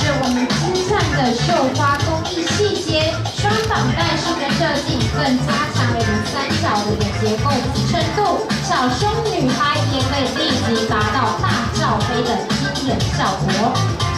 是我们精湛的绣花工艺细节，双绑带式的设计更加强了我们三角的结构支撑度，小胸女孩也可以立即达到大罩杯的惊人效果。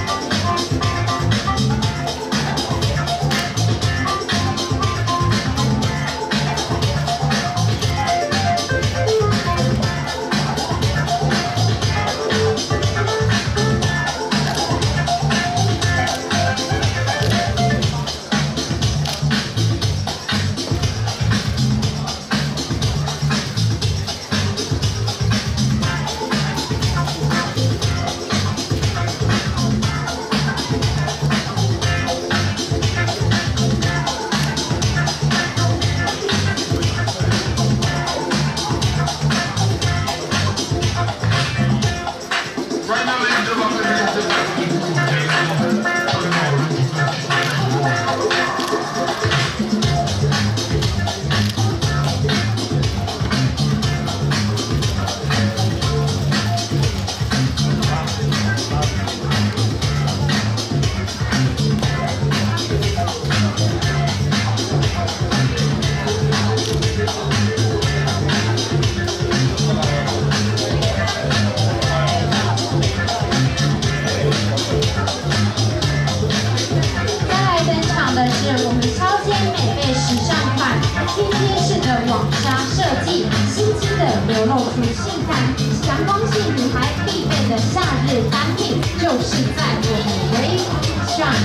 流露出性感、阳光系女孩必备的夏日单品，就是在我们微风上。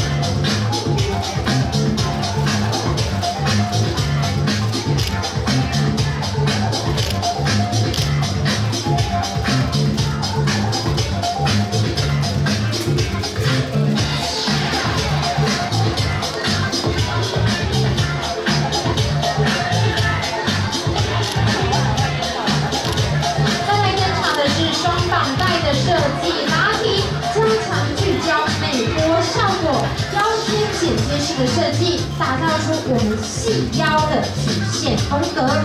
设计拉提，加强聚焦美波效果，腰间剪接式的设计，打造出我们细腰的曲线风格。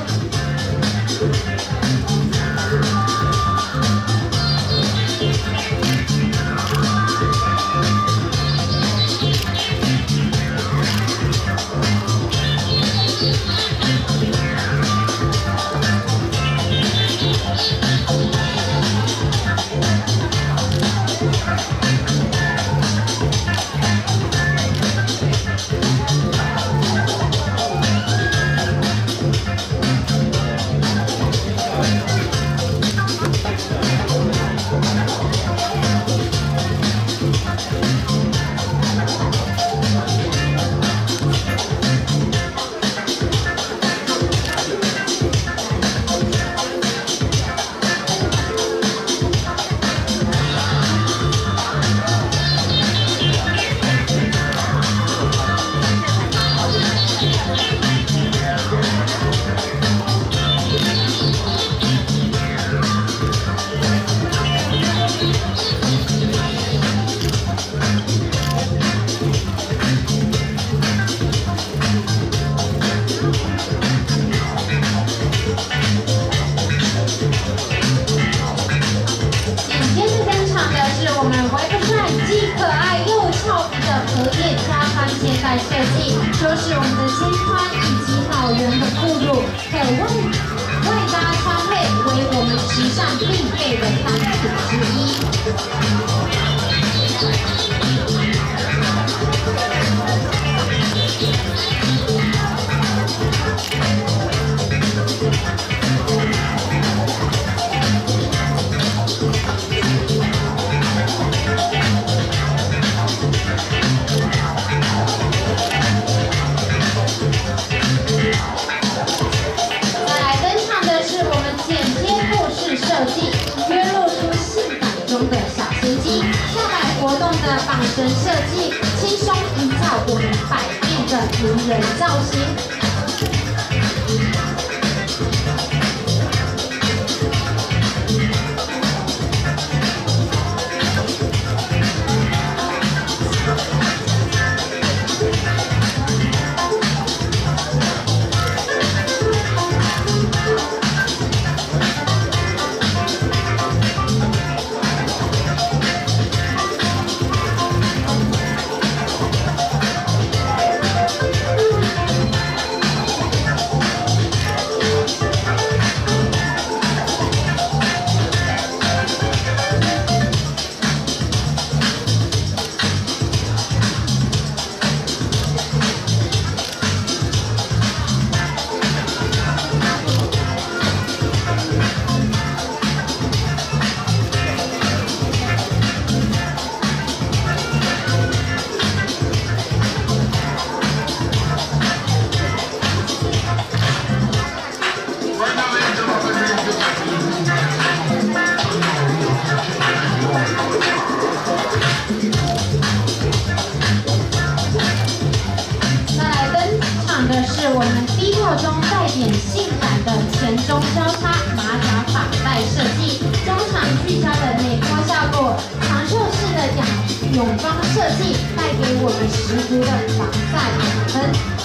设计就是我们的肩宽以及脑圆的副乳，可外搭穿配为我们时尚必备的单品之一。 绑绳设计轻松营造我们百变的名人造型。 泳装设计带给我们十足的防晒养分。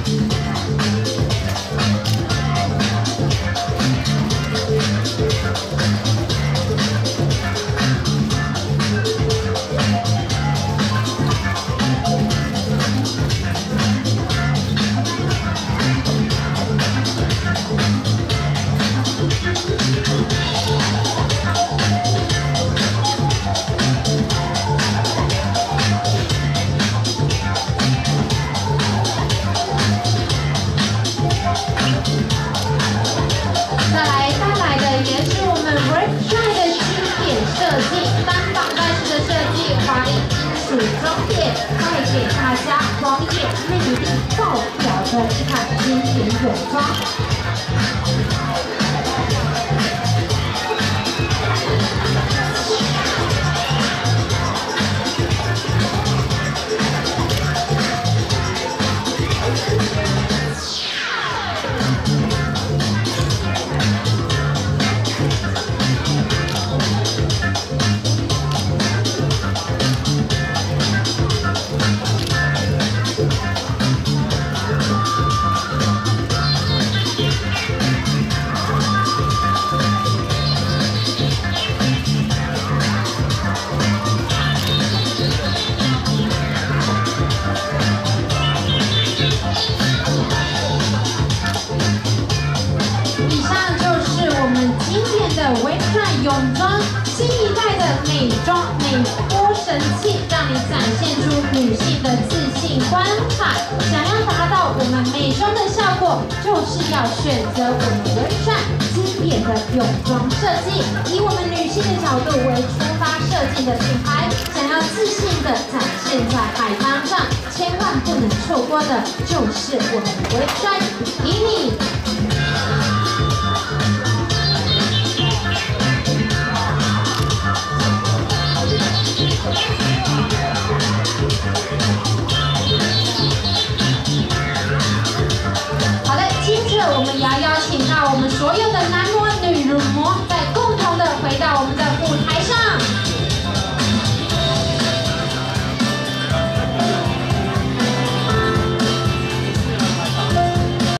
装点带给大家狂野魅力爆表的一款经典泳装。泳装，新一代的美妆美波神器，让你展现出女性的自信光彩。想要达到我们美妆的效果，就是要选择我们微帅经典的泳装设计，以我们女性的角度为出发设计的品牌。想要自信的展现在海滩上，千万不能错过的就是我们微帅比基尼。